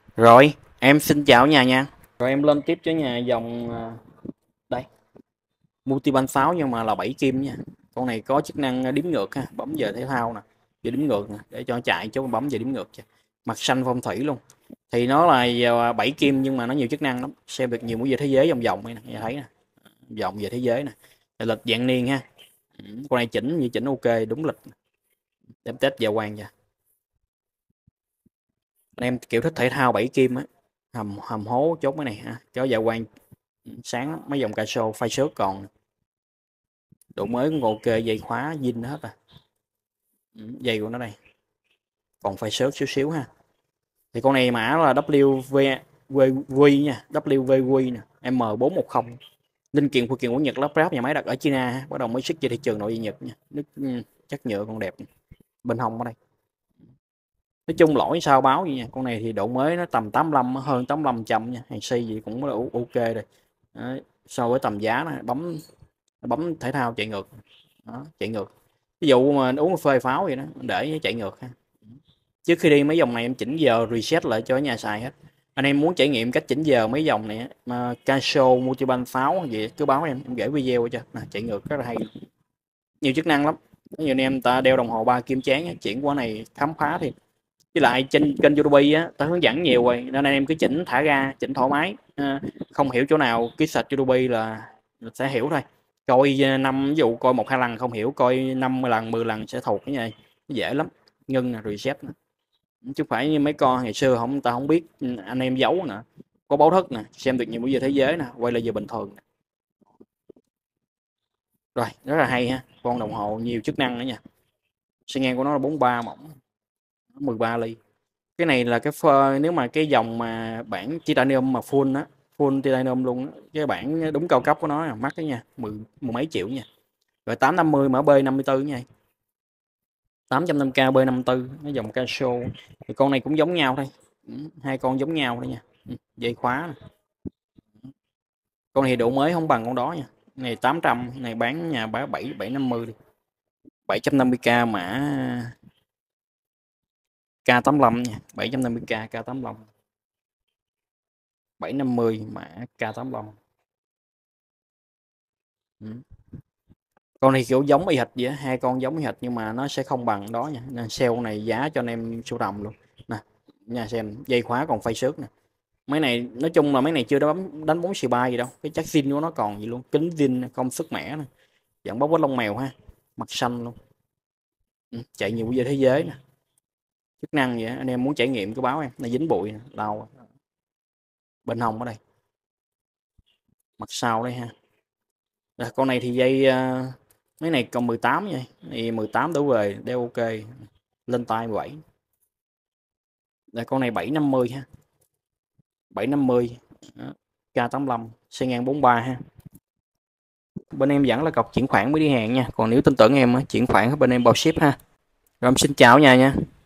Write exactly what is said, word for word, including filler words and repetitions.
Rồi, em xin chào nhà nha. Rồi em lên tiếp cho nhà dòng à, đây, multibank pháo nhưng mà là bảy kim nha. Con này có chức năng đếm ngược ha, bấm giờ thể thao nè, giờ đếm ngược nè, để cho chạy chứ bấm giờ đếm ngược chứ. Mặt xanh phong thủy luôn. Thì nó là giờ bảy kim nhưng mà nó nhiều chức năng lắm. Xem được nhiều mũi giờ thế giới vòng vòng này nè, nghe thấy nè. Vòng giờ thế giới nè. Lịch dạng niên ha. Ừ, con này chỉnh như chỉnh ok, đúng lịch. Đếm Tết giờ quan nha. Anh em kiểu thích thể thao bảy kim á, hầm hầm hố chốt cái này ha, kéo dạ quang sáng lắm. Mấy dòng cà sô phai sớt còn độ mới cũng ok, dây khóa zin hết à. Ừ, dây của nó đây còn phai sớt xíu xíu ha. Thì con này mã là vê vê vê nha, vê vê quy nè, em bốn một không. Linh kiện phụ kiện của Nhật lắp ráp nhà máy đặt ở China ha. Bắt đầu mới xuất ra thị trường nội địa Nhật nha. Nước ừ, chất nhựa còn đẹp. Bên hông ở đây, nói chung lỗi sao báo gì nha. Con này thì độ mới nó tầm tám lăm, hơn tám lăm trăm nha, hàng xi gì cũng là ok rồi. Đấy, so với tầm giá này bấm bấm thể thao chạy ngược. Đó, chạy ngược, ví dụ mà uống phê pháo vậy đó để chạy ngược ha. Trước khi đi mấy dòng này em chỉnh giờ reset lại cho nhà xài hết. Anh em muốn trải nghiệm cách chỉnh giờ mấy dòng này mà Casio multibank pháo gì cứ báo em em gửi video cho nè, chạy ngược rất là hay, nhiều chức năng lắm. Ví dụ anh em ta đeo đồng hồ ba kim chán chuyển qua này khám phá thì, với lại trên kênh YouTube á ta hướng dẫn nhiều rồi nên anh em cứ chỉnh thả ra chỉnh thoải mái. À, không hiểu chỗ nào cứ search YouTube là sẽ hiểu thôi. Coi năm ví dụ coi một hai lần không hiểu, coi năm lần mười lần sẽ thuộc cái này, dễ lắm. Ngưng là reset nè, chứ phải như mấy con ngày xưa không, ta không biết anh em giấu nè, có báo thức nè, xem được nhiều bây giờ thế giới nè, quay lại giờ bình thường nè. Rồi rất là hay ha, con đồng hồ nhiều chức năng nữa nha. Xi nhan của nó là bốn ba mỏng, mười ba ly. Cái này là cái phơ, nếu mà cái dòng mà bản titanium mà full á, full titanium luôn á, cái bản đúng cao cấp của nó là mắc đó nha, mười mười mấy triệu nha. Rồi tám năm mươi mã B năm mươi tư nha, tám trăm năm k B năm mươi tư, cái dòng Casio. Thì con này cũng giống nhau thôi. Ừ, hai con giống nhau thôi nha. Ừ, dây khóa này. Con này độ mới không bằng con đó nha. Này tám trăm, này bán nhà bán bảy bảy năm mươi đi. bảy trăm năm mươi k mã K tám lăm nha, bảy trăm năm mươi k K tám lăm. bảy năm mươi mã K tám lăm. Ừ. Con này kiểu giống y hệt vậy á, hai con giống y hệt nhưng mà nó sẽ không bằng đó nha, nên sale con này giá cho anh em sưu tầm luôn nè. Nha, xem dây khóa còn phay xước nè. Mấy này nói chung là mấy này chưa đánh đánh bóng xì ba gì đâu, cái chắc zin của nó còn gì luôn, kính zin công sức mẻ nè, dẫn bóng với lông mèo ha, mặt xanh luôn. Ừ, chạy nhiều giờ thế giới nè, chức năng vậy anh em muốn trải nghiệm cứ báo em. Này dính bụi nè, lau bên hông ở đây, mặt sau đây ha. Rồi, con này thì dây uh, mấy này còn mười tám nha, thì mười tám đổ về đeo ok, lên tay mười bảy. Rồi con này bảy năm mươi ha, bảy năm mươi đó. K tám lăm xe ngang bốn ba ha. Bên em dẫn là cọc chuyển khoản mới đi hàng nha, còn nếu tin tưởng em chuyển khoản bên em bao ship ha. Rồi em xin chào nhà nha.